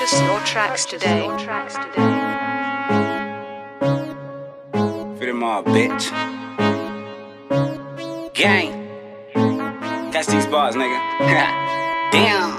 Purchase your tracks today. Fit him all, bitch. Gang. Catch these bars, nigga. Damn.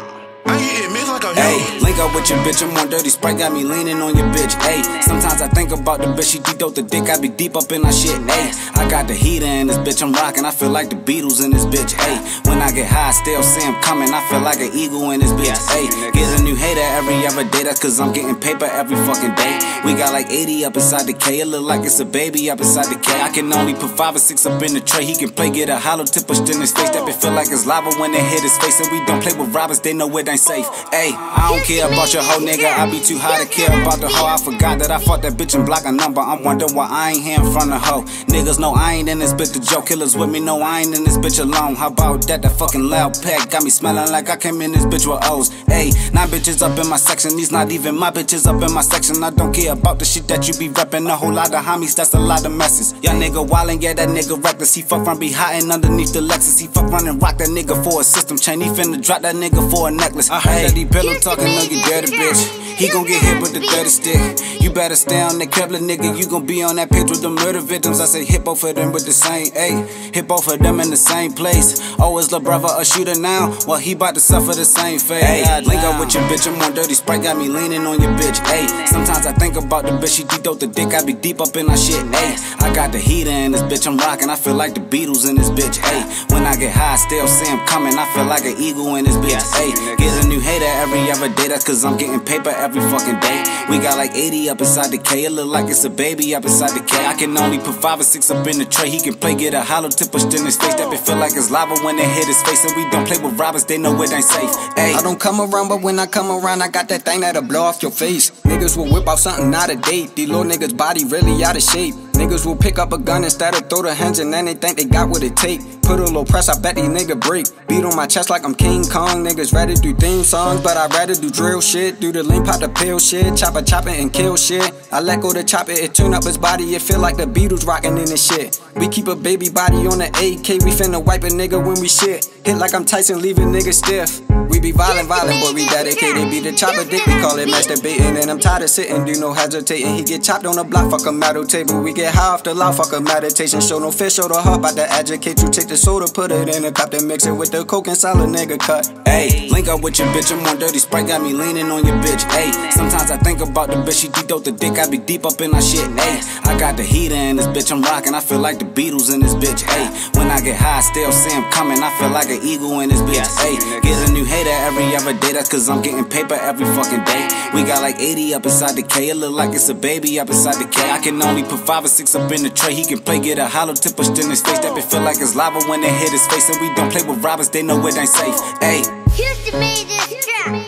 Hey, link up with your bitch, I'm on Dirty Sprite, got me leaning on your bitch, ayy. Sometimes I think about the bitch, she deep out the dick, I be deep up in that shit, ayy. I got the heater in this bitch, I'm rocking, I feel like the Beatles in this bitch, ayy. When I get high, I still see him coming, I feel like an eagle in this bitch, ayy. Get a new hater every other day, that's cause I'm getting paper every fucking day. We got like 80 up inside the K, it look like it's a baby up inside the K. I can only put 5 or 6 up in the tray, he can play, get a hollow tip pushed in his face. That bitch feel like it's lava when it hit his face, and we don't play with robbers, they know it ain't safe, ayy. I don't care about your hoe, nigga, I be too high to care about the hoe. I forgot that I fought that bitch and block a number, I'm wondering why I ain't here in front of hoe. Niggas know I ain't in this bitch to joke, killers with me know I ain't in this bitch alone. How about that, that fucking loud pack got me smelling like I came in this bitch with O's. Ayy, 9 bitches up in my section, these not even my bitches up in my section. I don't care about the shit that you be reppin', a whole lot of homies, that's a lot of messes. Young nigga wildin', yeah, that nigga reckless, he fuck run be hiding underneath the Lexus. He fuck run and rock that nigga for a system chain, he finna drop that nigga for a necklace. I heard that he pillow talking, know you dirty bitch. He gon' get hit with the 30 stick. You better stay on that Kepler, nigga. You gon' be on that pitch with the murder victims. I say hit both of them with the same, ayy. Hit both of them in the same place. Oh, is lil' brother a shooter now? Well, he bout to suffer the same fate. Ayy, link up with your bitch, I'm on Dirty Sprite, got me leaning on your bitch, ayy. Sometimes I think about the bitch, she deep out the dick, I be deep up in that shit, ayy. I got the heater in this bitch, I'm rocking, I feel like the Beatles in this bitch, ayy. When I get high, I still see him coming, I feel like an eagle in this bitch, ayy. Get a new hater every other day, that's cause I'm getting paper every fucking day. We got like 80 up inside the K, it look like it's a baby up inside the K. I can only put 5 or 6 up in the tray, he can play, get a hollow tip pushed in his face. That bitch feel like it's lava when it hit his face, and we don't play with robbers, they know it ain't safe, ayy. I don't come around, but when I come around, I got that thing that'll blow off your face. Niggas will whip out something out of date, these little niggas body really out of shape. Niggas will pick up a gun instead of throw the hands, and then they think they got what it take. Put a little press, I bet these niggas break. Beat on my chest like I'm King Kong. Niggas rather do theme songs, but I'd rather do drill shit. Do the lean, pop the pill shit, chop it and kill shit. I let go to chop it turn up his body, it feel like the Beatles rockin' in this shit. We keep a baby body on the AK, we finna wipe a nigga when we shit. Hit like I'm Tyson, leave a nigga stiff. We be violent, boy, we dedicated. Be the chopper dick, we call it masturbating. And I'm tired of sitting, do no hesitating. He get chopped on the block, fuck a metal table. We get high off the loud, fuck a meditation. Show no fish, show the heart, about to educate you. Take the soda, put it in a cup, then mix it with the coke and solid nigga cut. Ayy, link up with your bitch, I'm on Dirty Sprite, got me leaning on your bitch, ayy. Sometimes I think about the bitch, she deep out the dick, I be deep up in that shit, ayy. I got the heater in this bitch, I'm rocking, I feel like the Beatles in this bitch, ayy. When I get high, I still see him coming, I feel like an eagle in this bitch, ayy. Get a new hater every other day, that's cause I'm getting paper every fucking day. We got like 80 up inside the K, it look like it's a baby up inside the K. I can only put 5 or 6 up in the tray, he can play, get a hollow tip pushed in his face. That bitch feel like it's lava when it hit his face, and we don't play with robbers, they know it ain't safe, ayy. Houston made this track.